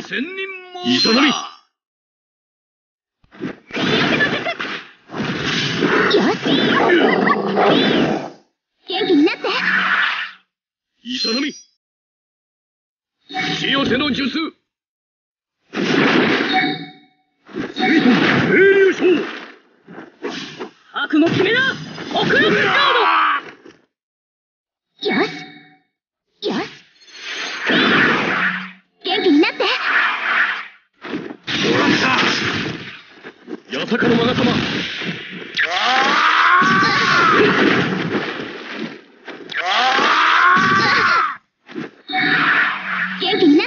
千人も磯波。 よし。元気になって。 磯波。潮瀬の術。水遁清流章。 覚悟決めな。北陸浄土。 よし。よし。元気になって。 もらった。八坂のマガ様。 元気になって。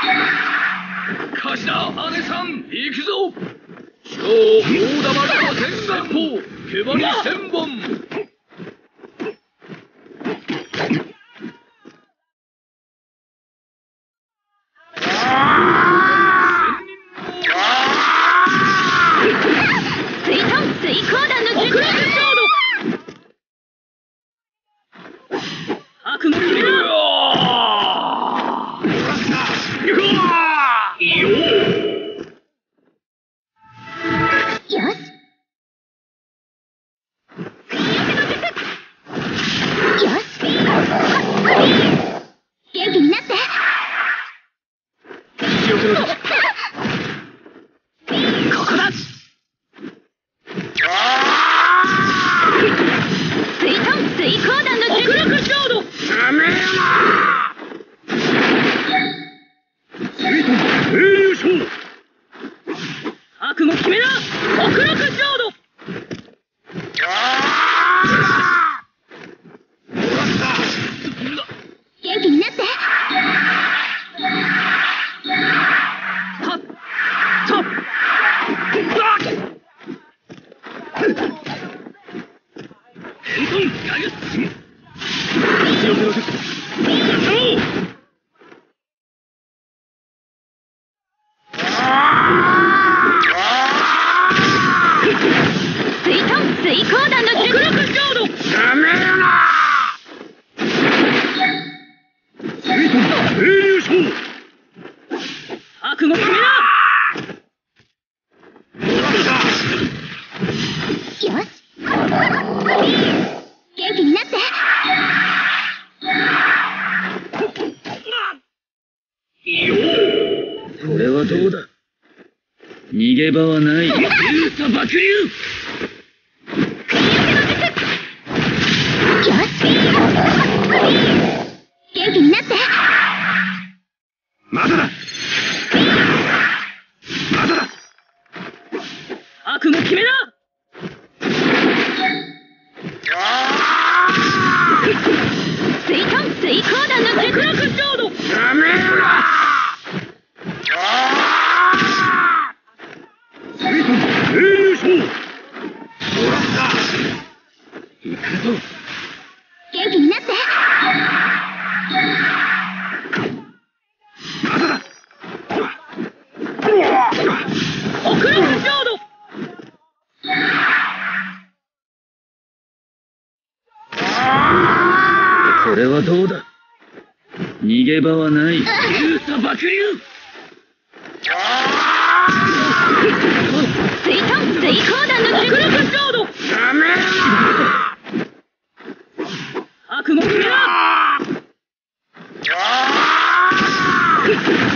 頭姉さん行くぞ。超大玉の千眼砲毛針千本。 これはどうだ。逃げ場はない。流砂爆流。 元気になって。 まだだ。まだだ。 覚悟決めな。 水遁水光弾の極楽浄土。 やめろ。水遁清流章。もらった。行くぞ。 元気になって。 まだだ。 北陸浄土。 これはどうだ。逃げ場はない。流砂爆流。 水遁水光弾の極楽浄土。 やめろ。 覚悟決めな。